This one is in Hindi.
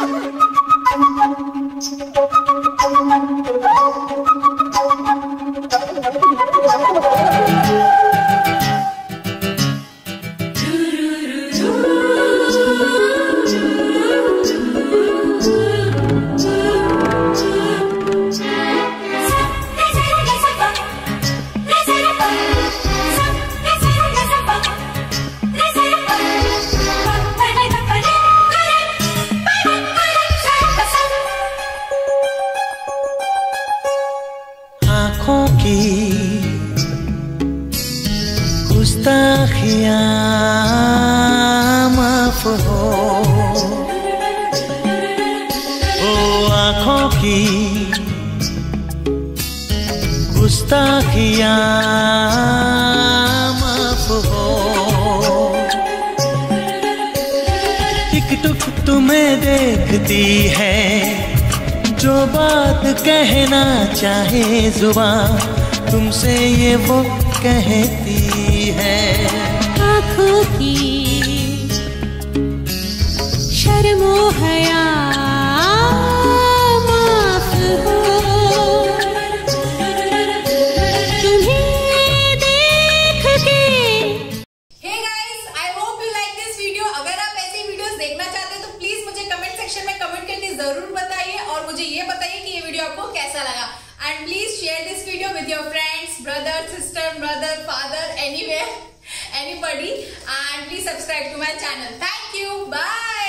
आँखों की गुस्ताखियाँ माफ हो, ओ आँखों की गुस्ताखियाँ माफ हो। टिक टुक तुम्हें देखती है, जो बात कहना चाहे जुबान तुमसे ये वो कहती है। आँखों की शर्मो हया माफ हो, तुम्हें देख के। Hey guys, I hope you like this video. अगर आप ऐसी वीडियोस देखना चाहते हैं तो प्लीज मुझे कमेंट सेक्शन में कमेंट करके जरूर बताइए और मुझे ये बताइए कि ये वीडियो आपको कैसा लगा। And please share this video with your friends, brother, sister, brother, father, anywhere, anybody, and please subscribe to my channel. Thank you. Bye.